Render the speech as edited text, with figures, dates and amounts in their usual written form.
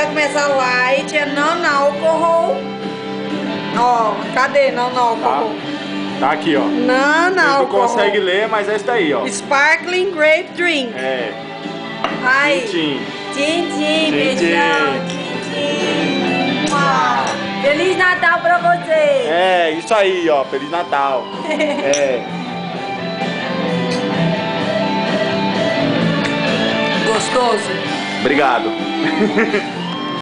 vai começar light, é non-alcohol. Ó, cadê non-alcohol? Tá aqui, ó. Non-alcohol. Tu consegue ler, mas é isso daí, ó. Sparkling grape drink. É. Ai. Tchim. Tchim, beijão. Tchim. Feliz Natal pra você. É, isso aí, ó. Feliz Natal. É. Gostoso? Obrigado.